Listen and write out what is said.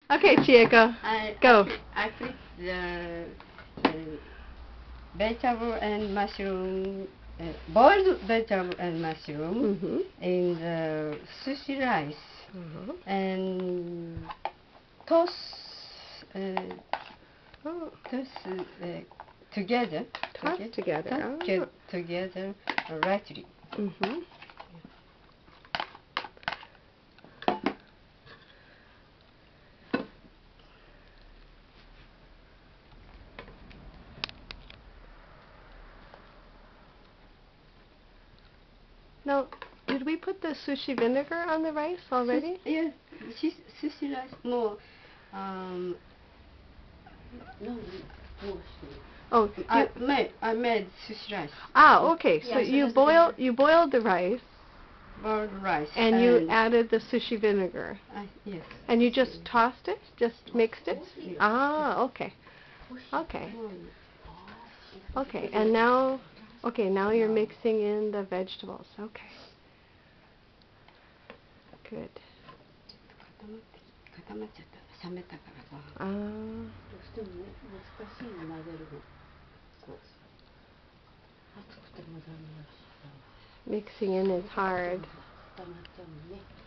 Okay, Chieko, go. I put the vegetable and mushroom, boiled vegetable and mushroom in the sushi rice and toss together. Toss together. Together lightly. Now, did we put the sushi vinegar on the rice already? Yes, sushi rice more. Oh, I made sushi rice. Ah, okay. So you boiled the rice. Boiled rice. And you added the sushi vinegar. Yes. And you just tossed it? Just mixed it? Yes. Ah, okay. Okay. Okay. And now, now you're mixing in the vegetables. Okay. Good. Mixing in is hard.